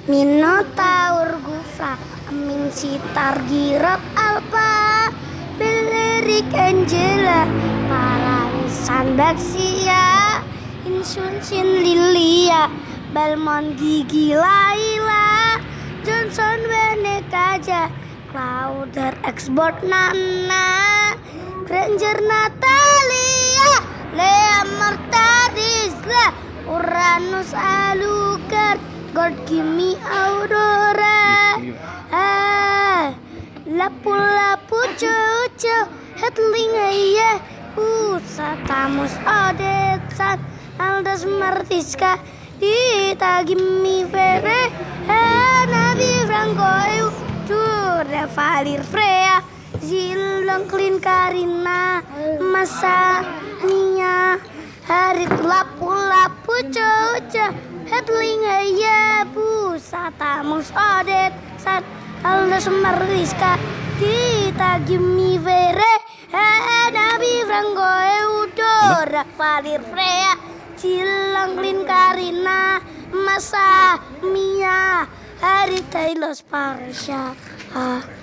Minotaur gufrak Amin sitar girap alpa Belerik Angela Paramisan Baxia Insun Sin Lilia Balmon Gigi Laila Johnson Benekaja Clouder Export Nana Granger Natalia Lea Martarisla Uranus Alucard God Kimi Aurora Lapu-lapu cucu Hetling ayah Pusatamus Odetsan Aldas Martiska Dita Gimi Vere Nabi Franco Eu Jura Valir Freya Zilong Klin Karina Masa Nia Harit lapu-lapu cucu Hetling ayah Pusatamus Odetsan Aldas Martiska Dita Gimi Vere Nabi Franco Eudora Valir Freya Cilang Klin Karina Masa Mia Hari Tailos Parsha